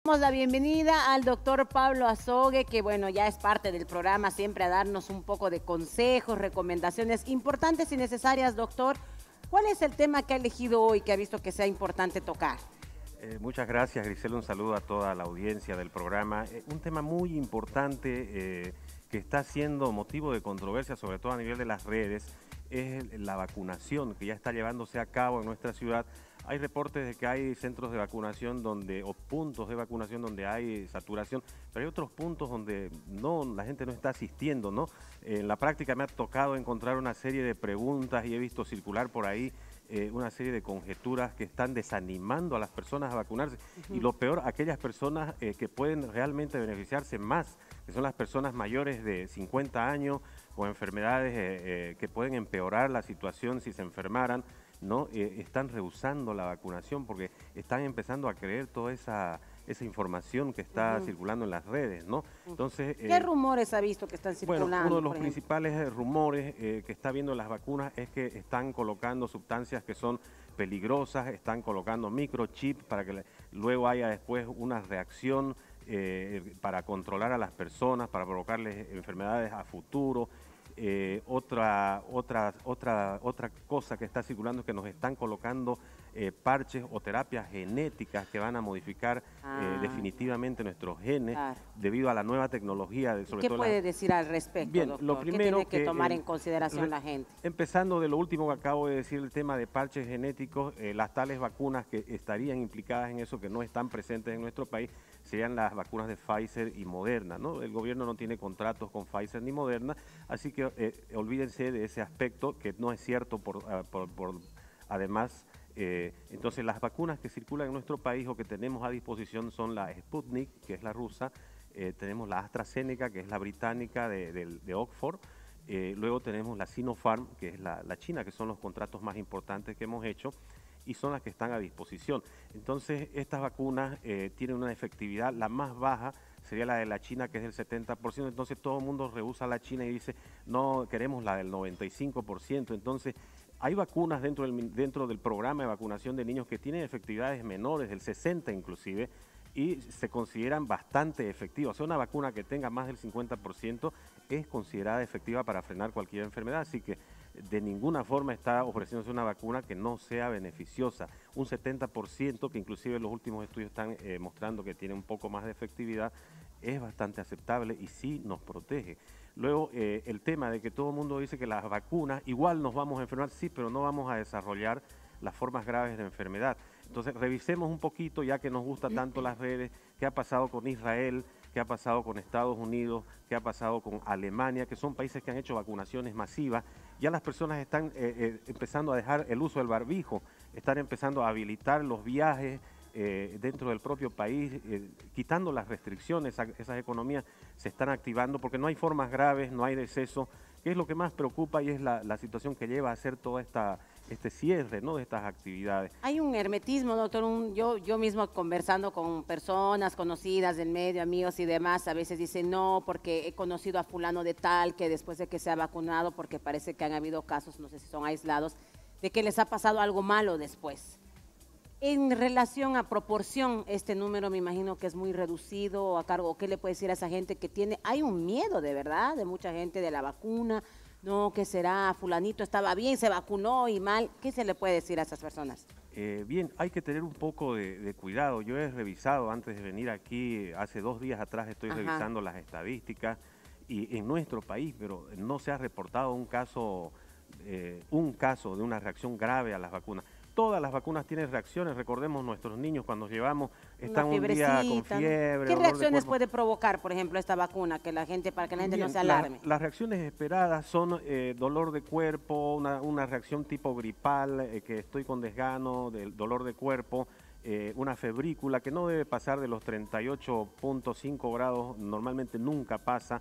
Damos la bienvenida al doctor Pablo Azogue, que bueno, ya es parte del programa, siempre a darnos un poco de consejos, recomendaciones importantes y necesarias. Doctor, ¿cuál es el tema que ha elegido hoy que ha visto que sea importante tocar? Muchas gracias, Grisela. Un saludo a toda la audiencia del programa. Un tema muy importante que está siendo motivo de controversia, sobre todo a nivel de las redes, es la vacunación que ya está llevándose a cabo en nuestra ciudad. Hay reportes de que hay centros de vacunación o puntos de vacunación donde hay saturación, pero hay otros puntos donde la gente no está asistiendo, ¿no? En la práctica me ha tocado encontrar una serie de preguntas y he visto circular por ahí una serie de conjeturas que están desanimando a las personas a vacunarse. Y lo peor, aquellas personas que pueden realmente beneficiarse más, que son las personas mayores de 50 años con enfermedades que pueden empeorar la situación si se enfermaran, ¿no? Están rehusando la vacunación porque están empezando a creer toda esa información que está circulando en las redes, ¿no? Entonces, ¿qué rumores ha visto que están circulando? Bueno, uno de los principales rumores que está viendo las vacunas es que están colocando sustancias que son peligrosas, están colocando microchip para que luego haya después una reacción para controlar a las personas, para provocarles enfermedades a futuro. Otra cosa que está circulando es que nos están colocando parches o terapias genéticas que van a modificar definitivamente nuestros genes debido a la nueva tecnología. ¿Qué puede decir al respecto, Bien, doctor? lo primero ¿Qué tiene que tomar en consideración la gente? Empezando de lo último que acabo de decir, el tema de parches genéticos, las tales vacunas que estarían implicadas en eso, que no están presentes en nuestro país, serían las vacunas de Pfizer y Moderna, ¿no? El gobierno no tiene contratos con Pfizer ni Moderna, así que olvídense de ese aspecto, que no es cierto además. Entonces las vacunas que circulan en nuestro país o que tenemos a disposición son la Sputnik, que es la rusa, tenemos la AstraZeneca, que es la británica de Oxford, luego tenemos la Sinopharm, que es la china, que son los contratos más importantes que hemos hecho y son las que están a disposición. Entonces estas vacunas tienen una efectividad, la más baja sería la de la China, que es del 70%, entonces todo el mundo rehúsa la China y dice, no, queremos la del 95%, entonces hay vacunas dentro del programa de vacunación de niños que tienen efectividades menores, del 60 inclusive, y se consideran bastante efectivas. O sea, una vacuna que tenga más del 50% es considerada efectiva para frenar cualquier enfermedad, así que de ninguna forma está ofreciéndose una vacuna que no sea beneficiosa. Un 70%, que inclusive los últimos estudios están mostrando que tiene un poco más de efectividad, es bastante aceptable y sí nos protege. Luego, el tema de que todo el mundo dice que las vacunas, igual nos vamos a enfermar, sí, pero no vamos a desarrollar las formas graves de enfermedad. Entonces, revisemos un poquito, ya que nos gusta tanto las redes, qué ha pasado con Israel, qué ha pasado con Estados Unidos, qué ha pasado con Alemania, que son países que han hecho vacunaciones masivas. Ya las personas están empezando a dejar el uso del barbijo, están empezando a habilitar los viajes dentro del propio país, quitando las restricciones. Esas economías se están activando porque no hay formas graves, no hay deceso, que es lo que más preocupa y es la situación que lleva a hacer todo este cierre, ¿no?, de estas actividades. Hay un hermetismo, doctor. Yo mismo conversando con personas conocidas del medio, amigos y demás, a veces dicen no, porque he conocido a fulano de tal que después de que se ha vacunado, porque parece que han habido casos, no sé si son aislados, de que les ha pasado algo malo después. En relación a proporción, este número me imagino que es muy reducido a cargo. ¿Qué le puede decir a esa gente que hay un miedo de verdad, de mucha gente de la vacuna? No, ¿qué será? Fulanito estaba bien, se vacunó y mal. ¿Qué se le puede decir a esas personas? Bien, hay que tener un poco de cuidado. Yo he revisado antes de venir aquí, hace 2 días atrás estoy revisando las estadísticas y en nuestro país, pero no se ha reportado un caso de una reacción grave a las vacunas. Todas las vacunas tienen reacciones, recordemos nuestros niños cuando llevamos, están un día con fiebre. ¿Qué reacciones puede provocar, por ejemplo, esta vacuna, para que la gente no se alarme? Las reacciones esperadas son dolor de cuerpo, una reacción tipo gripal, que estoy con desgano, del dolor de cuerpo, una febrícula que no debe pasar de los 38.5 grados, normalmente nunca pasa,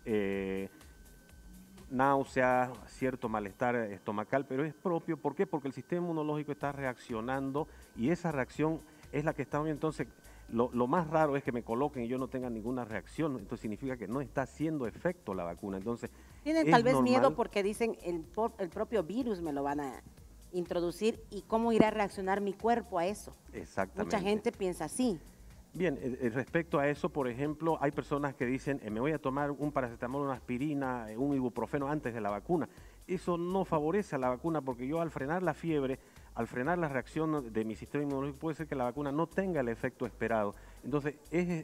náusea, cierto malestar estomacal, pero es propio. ¿Por qué? Porque el sistema inmunológico está reaccionando y esa reacción es la que está bien. Entonces, lo más raro es que me coloquen y yo no tenga ninguna reacción, entonces significa que no está haciendo efecto la vacuna. Entonces, tienen tal vez miedo porque dicen el propio virus me lo van a introducir y cómo irá a reaccionar mi cuerpo a eso. Exactamente. Mucha gente piensa así. Bien, respecto a eso, por ejemplo, hay personas que dicen, me voy a tomar un paracetamol, una aspirina, un ibuprofeno antes de la vacuna. Eso no favorece a la vacuna porque yo al frenar la fiebre, al frenar la reacción de mi sistema inmunológico, puede ser que la vacuna no tenga el efecto esperado. Entonces,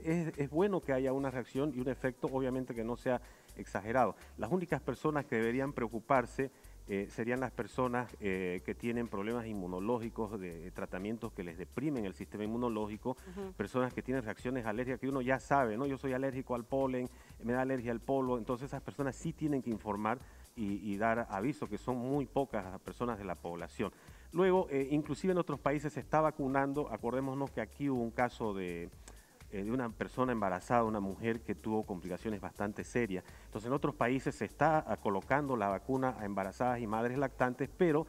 es bueno que haya una reacción y un efecto, obviamente que no sea exagerado. Las únicas personas que deberían preocuparse serían las personas que tienen problemas inmunológicos, de tratamientos que les deprimen el sistema inmunológico, personas que tienen reacciones alérgicas que uno ya sabe, ¿no? Yo soy alérgico al polen, me da alergia al polvo, entonces esas personas sí tienen que informar y dar aviso, que son muy pocas las personas de la población. Luego, inclusive en otros países se está vacunando, acordémonos que aquí hubo un caso de una persona embarazada, una mujer que tuvo complicaciones bastante serias. Entonces en otros países se está colocando la vacuna a embarazadas y madres lactantes, pero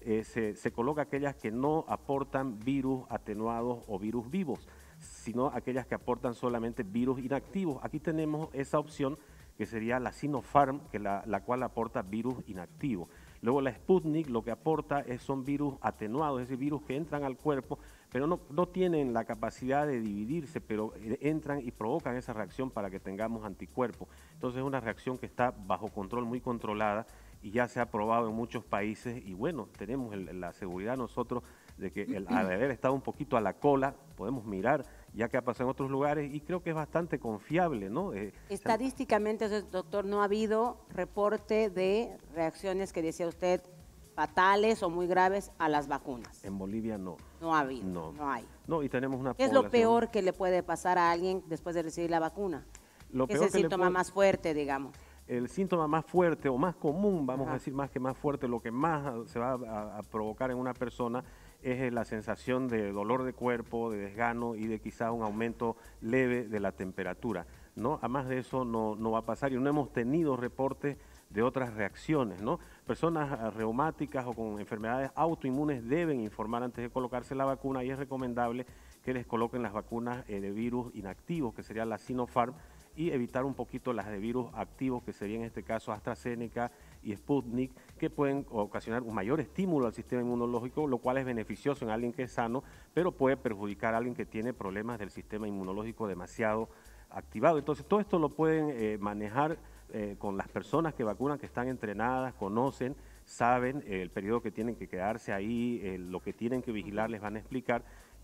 se coloca aquellas que no aportan virus atenuados o virus vivos, sino aquellas que aportan solamente virus inactivos. Aquí tenemos esa opción que sería la Sinopharm, que la cual aporta virus inactivo. Luego la Sputnik lo que aporta son virus atenuados, es decir, virus que entran al cuerpo, pero no tienen la capacidad de dividirse, pero entran y provocan esa reacción para que tengamos anticuerpos. Entonces es una reacción que está bajo control, muy controlada, y ya se ha probado en muchos países, y bueno, tenemos la seguridad nosotros de que al haber estado un poquito a la cola, podemos mirar ya que ha pasado en otros lugares, y creo que es bastante confiable, ¿no? Estadísticamente, doctor, no ha habido reporte de reacciones que decía usted fatales o muy graves a las vacunas. En Bolivia no. No ha habido, no hay. No, y tenemos una ¿Qué es lo peor que le puede pasar a alguien después de recibir la vacuna? ¿Qué es el síntoma más fuerte, digamos? El síntoma más fuerte o más común, vamos a decir más que más fuerte, lo que más se va a provocar en una persona es la sensación de dolor de cuerpo, de desgano y de quizá un aumento leve de la temperatura, ¿no? A más de eso no va a pasar, y no hemos tenido reportes de otras reacciones, ¿no? Personas reumáticas o con enfermedades autoinmunes deben informar antes de colocarse la vacuna, y es recomendable que les coloquen las vacunas de virus inactivos, que sería la Sinopharm, y evitar un poquito las de virus activos, que sería en este caso AstraZeneca y Sputnik, que pueden ocasionar un mayor estímulo al sistema inmunológico, lo cual es beneficioso en alguien que es sano, pero puede perjudicar a alguien que tiene problemas del sistema inmunológico demasiado activado. Entonces todo esto lo pueden manejar con las personas que vacunan, que están entrenadas, conocen, saben el periodo que tienen que quedarse ahí, lo que tienen que vigilar, les van a explicar,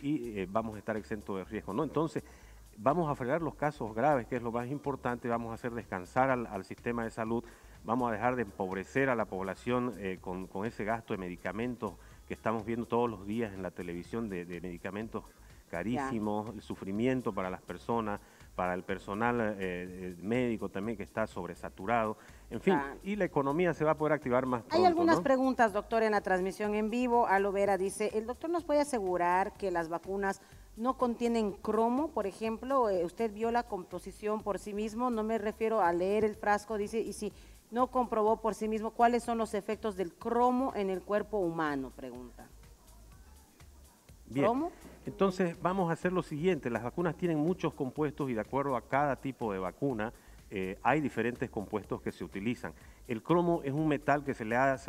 y vamos a estar exentos de riesgo, ¿no? Entonces, vamos a frenar los casos graves, que es lo más importante, vamos a hacer descansar al sistema de salud, vamos a dejar de empobrecer a la población con ese gasto de medicamentos que estamos viendo todos los días en la televisión, de medicamentos carísimos, el sufrimiento para las personas, para el personal médico también, que está sobresaturado, en fin, y la economía se va a poder activar más pronto. Hay algunas ¿no? preguntas, doctor, en la transmisión en vivo. Alo Vera dice, ¿el doctor nos puede asegurar que las vacunas no contienen cromo, por ejemplo? Usted vio la composición por sí mismo, no me refiero a leer el frasco, dice, y si no comprobó por sí mismo, ¿cuáles son los efectos del cromo en el cuerpo humano? Pregunta. Bien. ¿Cromo? Entonces vamos a hacer lo siguiente, las vacunas tienen muchos compuestos y de acuerdo a cada tipo de vacuna hay diferentes compuestos que se utilizan. El cromo es un metal que se lo ha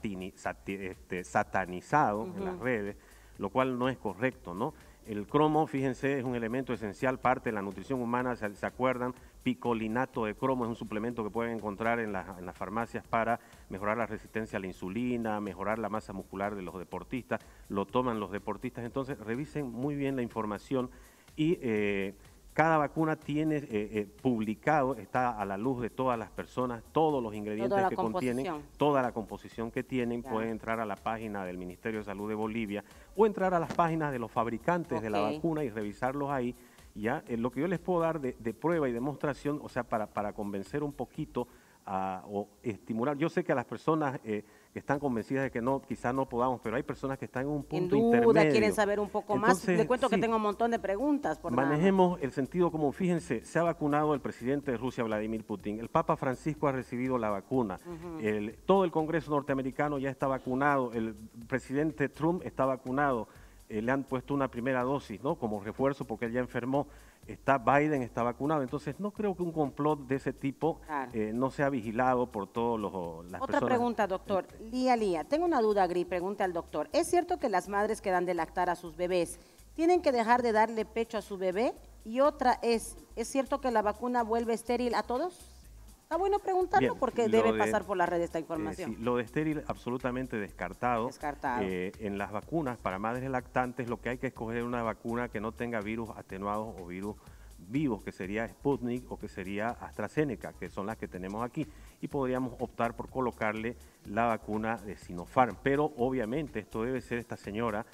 satanizado en las redes, lo cual no es correcto, ¿no? El cromo, fíjense, es un elemento esencial, parte de la nutrición humana, ¿se acuerdan? Picolinato de cromo es un suplemento que pueden encontrar en las farmacias para mejorar la resistencia a la insulina, mejorar la masa muscular de los deportistas, lo toman los deportistas. Entonces revisen muy bien la información, y cada vacuna tiene publicado, está a la luz de todas las personas, todos los ingredientes que contienen, toda la composición que tienen. Pueden entrar a la página del Ministerio de Salud de Bolivia o entrar a las páginas de los fabricantes de la vacuna y revisarlos ahí. Ya, lo que yo les puedo dar de prueba y demostración, o sea, para convencer un poquito o estimular. Yo sé que a las personas que están convencidas de que no, quizás no podamos, pero hay personas que están en un punto intermedio. Quieren saber un poco más. Le cuento que tengo un montón de preguntas. Manejemos el sentido común. Fíjense, se ha vacunado el presidente de Rusia, Vladimir Putin. El Papa Francisco ha recibido la vacuna. Todo el Congreso norteamericano ya está vacunado. El presidente Trump está vacunado. Le han puesto una primera dosis, ¿no? Como refuerzo porque él ya enfermó. Biden está vacunado. Entonces no creo que un complot de ese tipo no sea vigilado por todas las personas. Otra pregunta, doctor. Lía, tengo una duda, Gri, pregunta al doctor. ¿Es cierto que las madres que dan de lactar a sus bebés tienen que dejar de darle pecho a su bebé Y otra ¿es cierto que la vacuna vuelve estéril a todos? Está bueno preguntarlo. Bien, porque debe pasar por la red esta información. Sí, lo de estéril absolutamente descartado. En las vacunas para madres lactantes lo que hay que escoger es una vacuna que no tenga virus atenuados o virus vivos, que sería Sputnik o que sería AstraZeneca, que son las que tenemos aquí, y podríamos optar por colocarle la vacuna de Sinopharm. Pero obviamente esto debe ser esta señora,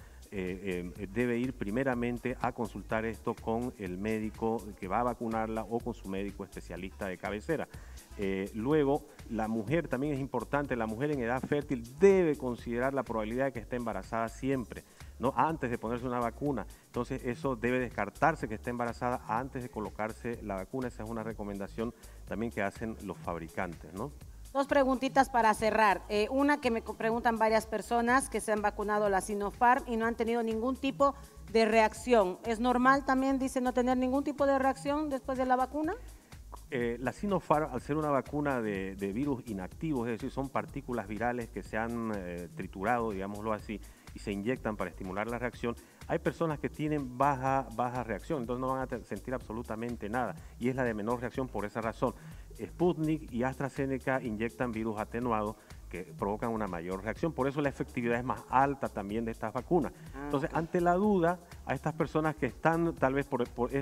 debe ir primeramente a consultar esto con el médico que va a vacunarla o con su médico especialista de cabecera. Luego, la mujer también es importante, la mujer en edad fértil debe considerar la probabilidad de que esté embarazada siempre, ¿no? Antes de ponerse una vacuna. Entonces eso debe descartarse que esté embarazada antes de colocarse la vacuna. Esa es una recomendación también que hacen los fabricantes, ¿no? Dos preguntitas para cerrar. Una que me preguntan varias personas que se han vacunado la Sinopharm y no han tenido ningún tipo de reacción. ¿Es normal también, dice, no tener ningún tipo de reacción después de la vacuna? La Sinopharm, al ser una vacuna de virus inactivos, es decir, son partículas virales que se han triturado, digámoslo así, y se inyectan para estimular la reacción, hay personas que tienen baja reacción, entonces no van a sentir absolutamente nada, y es la de menor reacción por esa razón. Sputnik y AstraZeneca inyectan virus atenuados que provocan una mayor reacción, por eso la efectividad es más alta también de estas vacunas. Entonces, ante la duda, a estas personas que están, tal vez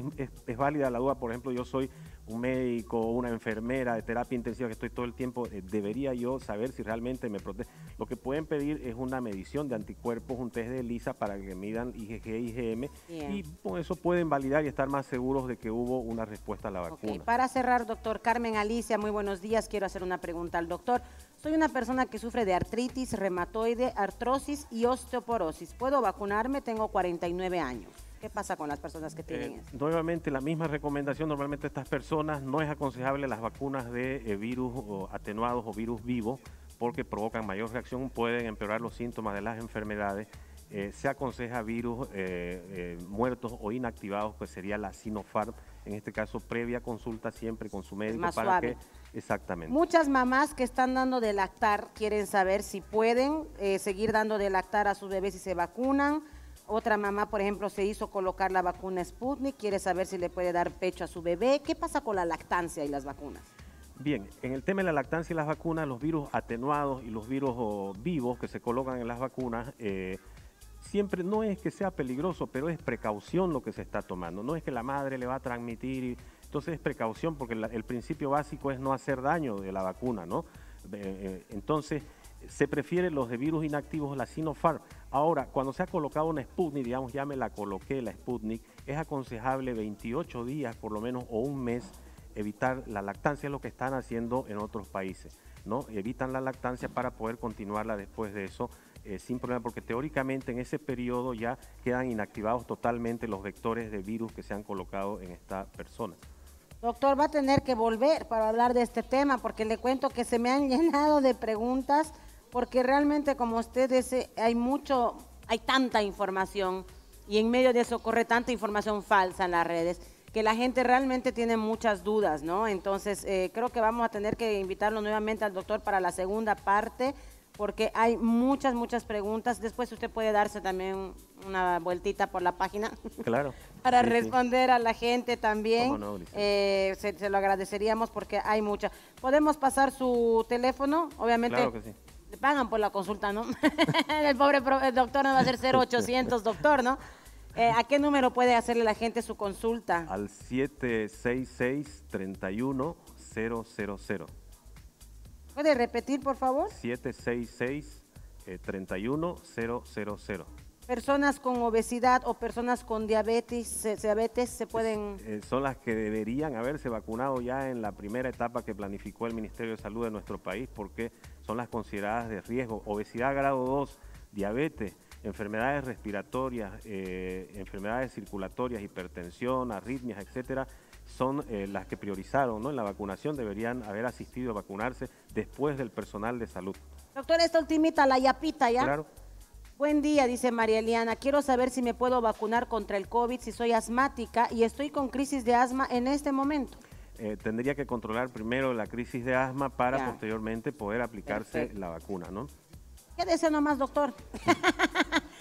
es válida la duda, por ejemplo, yo soy un médico o una enfermera de terapia intensiva que estoy todo el tiempo, debería yo saber si realmente me protege. Lo que pueden pedir es una medición de anticuerpos, un test de ELISA para que midan IgG, IgM, y con eso pueden validar y estar más seguros de que hubo una respuesta a la vacuna. Para cerrar, doctor, Carmen Alicia, muy buenos días, quiero hacer una pregunta al doctor. Soy una persona que sufre de artritis reumatoide, artrosis y osteoporosis. ¿Puedo vacunarme? Tengo 49 años. ¿Qué pasa con las personas que tienen eso? Nuevamente, la misma recomendación. Normalmente estas personas no es aconsejable las vacunas de virus atenuados o virus vivos porque provocan mayor reacción, pueden empeorar los síntomas de las enfermedades. Se aconseja virus muertos o inactivados, pues sería la Sinopharm, en este caso previa consulta siempre con su médico para suave. Exactamente. Muchas mamás que están dando de lactar quieren saber si pueden seguir dando de lactar a sus bebés si se vacunan. Otra mamá, por ejemplo, se hizo colocar la vacuna Sputnik, quiere saber si le puede dar pecho a su bebé. ¿Qué pasa con la lactancia y las vacunas? Bien, en el tema de la lactancia y las vacunas, los virus atenuados y los virus vivos que se colocan en las vacunas, siempre no es que sea peligroso, pero es precaución lo que se está tomando. No es que la madre le va a transmitir, entonces es precaución porque el principio básico es no hacer daño de la vacuna, ¿no? Entonces se prefiere los de virus inactivos, la Sinopharm. Ahora, cuando se ha colocado una Sputnik, digamos, ya me la coloqué, la Sputnik, es aconsejable 28 días por lo menos o un mes evitar la lactancia, es lo que están haciendo en otros países, ¿no? Evitan la lactancia para poder continuarla después de eso sin problema, porque teóricamente en ese periodo ya quedan inactivados totalmente los vectores de virus que se han colocado en esta persona. Doctor, va a tener que volver para hablar de este tema, porque le cuento que se me han llenado de preguntas, porque realmente, como usted dice, hay tanta información, y en medio de eso corre tanta información falsa en las redes, que la gente realmente tiene muchas dudas, ¿no? Entonces, creo que vamos a tener que invitarlo nuevamente al doctor para la segunda parte, porque hay muchas preguntas. Después usted puede darse también una vueltita por la página. Claro. Para responder a la gente también. ¿Cómo no, se lo agradeceríamos porque hay muchas. ¿Podemos pasar su teléfono? Obviamente. Claro que sí. Le pagan por la consulta, ¿no? El pobre doctor no va a ser 0800, doctor, ¿no? ¿A qué número puede hacerle la gente su consulta? Al 766-31000. ¿Puede repetir, por favor? 766-31000. Personas con obesidad o personas con diabetes se pueden... Son las que deberían haberse vacunado ya en la primera etapa que planificó el Ministerio de Salud de nuestro país, porque son las consideradas de riesgo. Obesidad grado 2, diabetes, enfermedades respiratorias, enfermedades circulatorias, hipertensión, arritmias, etcétera, son las que priorizaron, ¿no? En la vacunación, deberían haber asistido a vacunarse después del personal de salud. Doctor, esta ultimita, la yapita, ¿ya? Claro. Buen día, dice María Eliana. Quiero saber si me puedo vacunar contra el COVID, si soy asmática y estoy con crisis de asma en este momento. Tendría que controlar primero la crisis de asma para posteriormente poder aplicarse la vacuna, ¿no? Quédese nomás, doctor.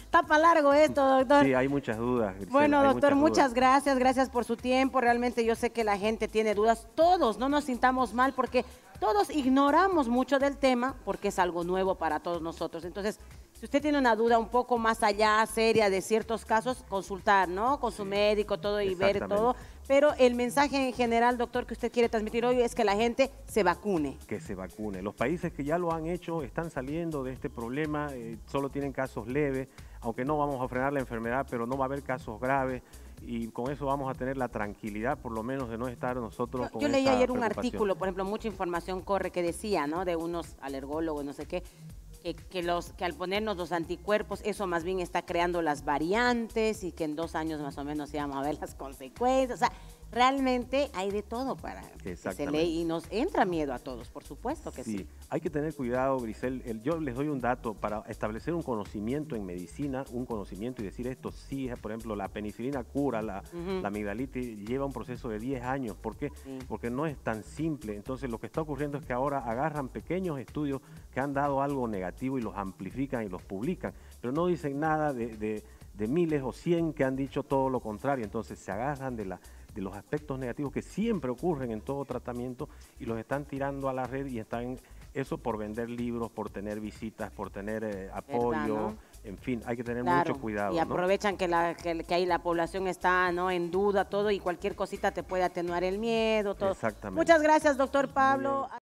Está para largo esto, doctor. Sí, hay muchas dudas, Grisel, Bueno, hay doctor, muchas muchas gracias por su tiempo. Realmente yo sé que la gente tiene dudas. Todos, no nos sintamos mal porque todos ignoramos mucho del tema porque es algo nuevo para todos nosotros. Entonces, si usted tiene una duda un poco más allá, seria de ciertos casos, consultar, ¿no? Con su médico, todo y ver todo. Pero el mensaje en general, doctor, que usted quiere transmitir hoy es que la gente se vacune. Que se vacune. Los países que ya lo han hecho están saliendo de este problema, solo tienen casos leves, aunque no vamos a frenar la enfermedad, pero no va a haber casos graves y con eso vamos a tener la tranquilidad, por lo menos, de no estar nosotros con Yo leí ayer un preocupación. artículo, por ejemplo, mucha información corre que decía, ¿no? De unos alergólogos, no sé qué, que al ponernos los anticuerpos, eso más bien está creando las variantes y que en 2 años más o menos íbamos a ver las consecuencias. O sea, realmente hay de todo para que se lee y nos entra miedo a todos, por supuesto que sí. Hay que tener cuidado, Grisel. Yo les doy un dato para establecer un conocimiento en medicina, un conocimiento y decir esto sí, por ejemplo, la penicilina cura, la amigdalitis lleva un proceso de 10 años. ¿Por qué? Porque no es tan simple. Entonces, lo que está ocurriendo es que ahora agarran pequeños estudios que han dado algo negativo y los amplifican y los publican, pero no dicen nada de miles o 100 que han dicho todo lo contrario. Entonces, se agarran de los aspectos negativos que siempre ocurren en todo tratamiento y los están tirando a la red y están eso por vender libros, por tener visitas, por tener apoyo, ¿verdad, no? En fin, hay que tener mucho cuidado. Y aprovechan, ¿no? que ahí la población está, ¿no?, en duda, todo, y cualquier cosita te puede atenuar el miedo, todo. Exactamente. Muchas gracias, doctor Pablo.